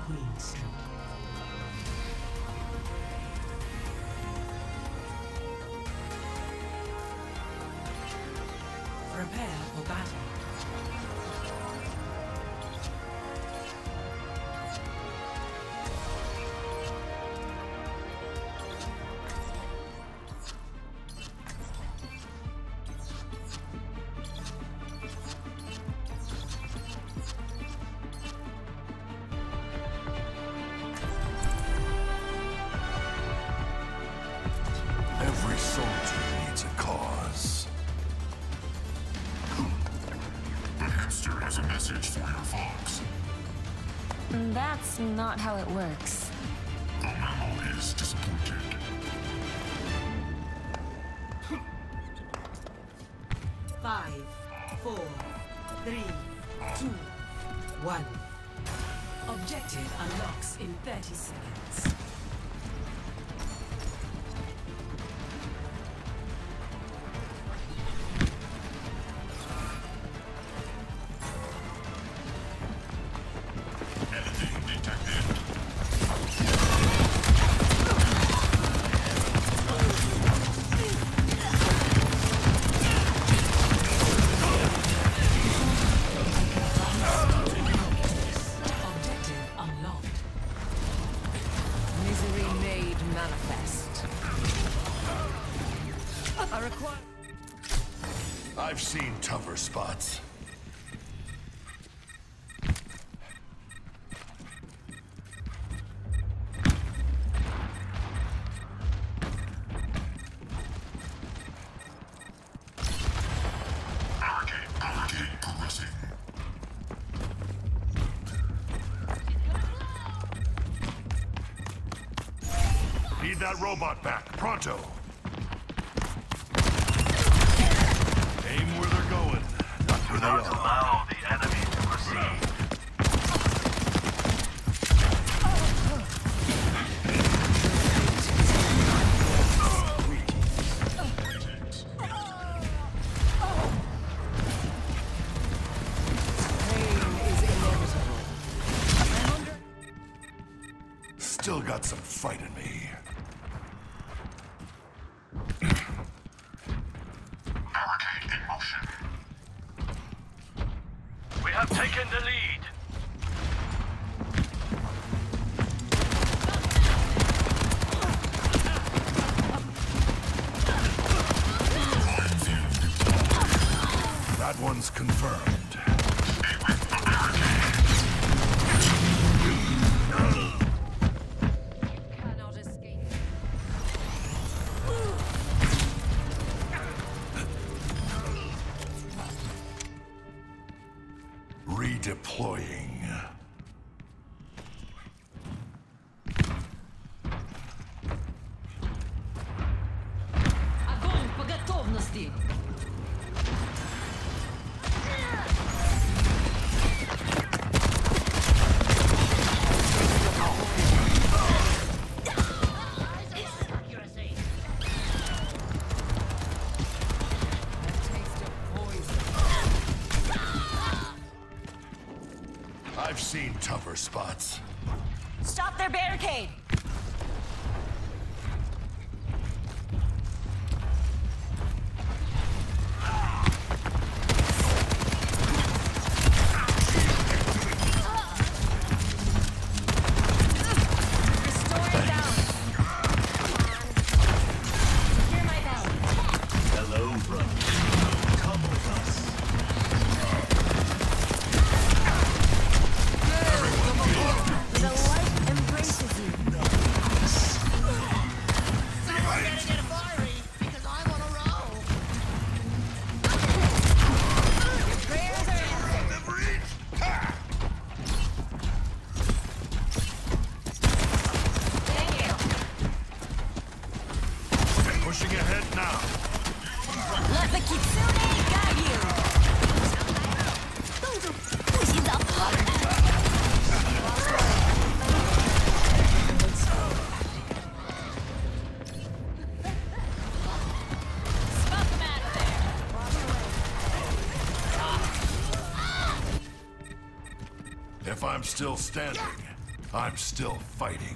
Queen Street. Prepare for battle. Every soldier needs a cause. The hamster has a message for your fox. That's not how it works. The mammal is disappointed. Five, four, three, two, one. Objective unlocks in 30 seconds. Editing detected. Objective unlocked. Misery made manifest. I require... I've seen tougher spots. Barricade progressing. Need that robot back, pronto! Aim where they're going, not where they are. Allow the enemy to proceed. Pain is inevitable. Still got some fight in me. Barricade in motion. We have taken the lead. That one's confirmed. Cannot escape. Redeploying. Огонь по готовности! I've seen tougher spots. Stop their barricade! Restoring balance. Secure my balance. Hello, brother. Come with us. The light embraces you. Your prayers are answered. Thank you. Pushing ahead now. Let the Kitsune guide you. 公主，不洗澡。Smoke 'em out of there. If I'm still standing. I'm still fighting.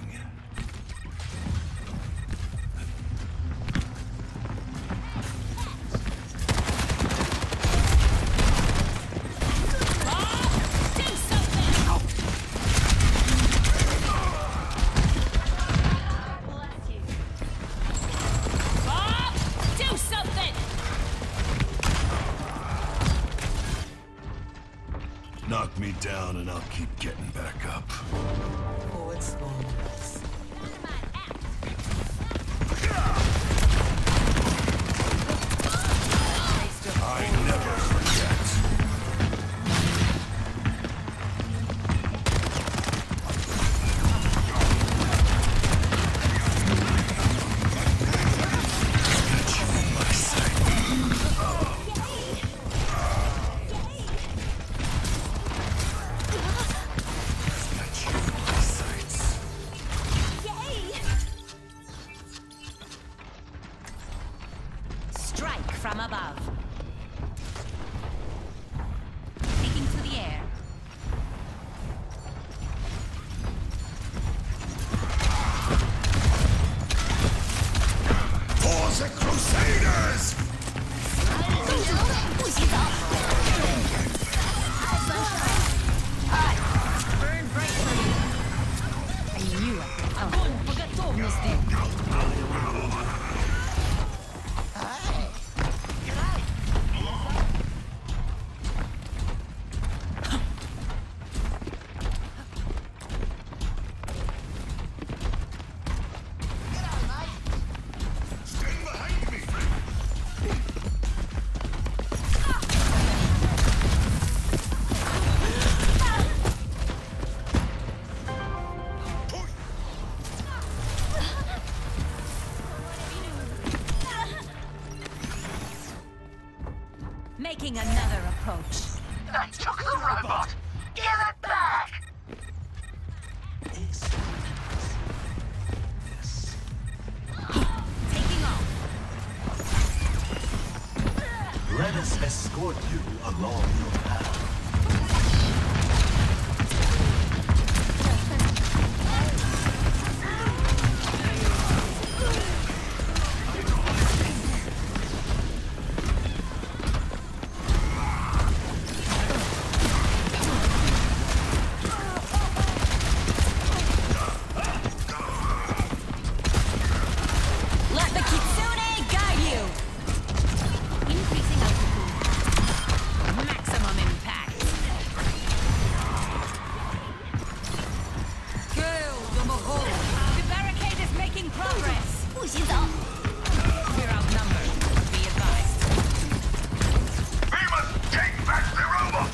Knock me down and I'll keep getting back up. Forward spawns. I never forget. Get you in my sight. Got you in my sights. Strike from above. Taking to the air. For the Crusaders! Burn bright for me. I knew it. Огонь по готовности! Stand behind me! Making another approach. I took the robot! Give it back! Taking off. Let us escort you along your path. Let the Kitsune guide you. Increasing altitude. Maximum impact. Kill the Mogul! The barricade is making progress. We're outnumbered. Be advised. Beeman, take back the robot!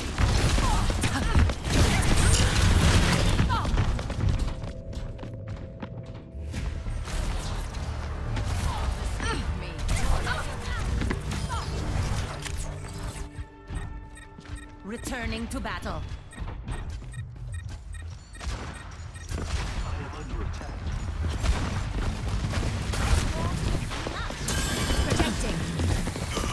Returning to battle. I am under attack. Protecting.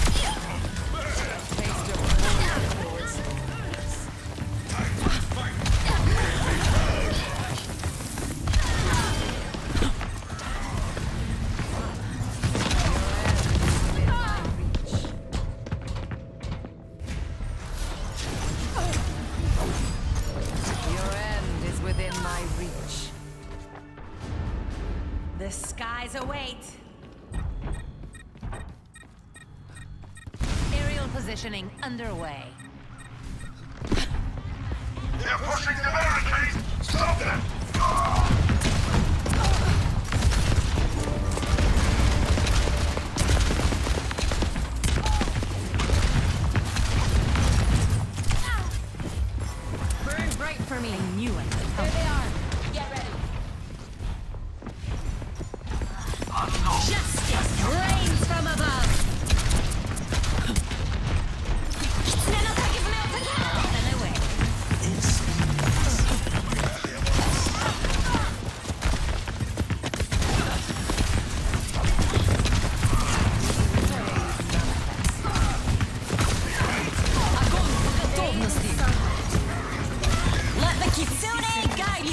Your end is within my reach. The skies await. Aerial positioning underway. They're pushing the barricade! Stop them! Burn bright for me. I knew it. There they are. Get ready. Justice reigns from above. And away. Огонь по готовности! Let the Kitsune guide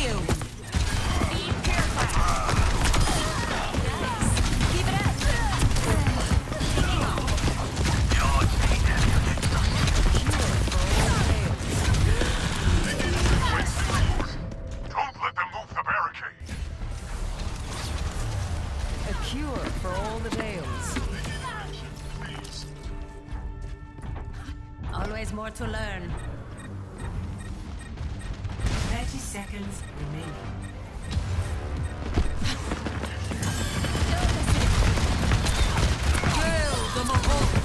to learn. 30 seconds remaining. Kill the Mahal.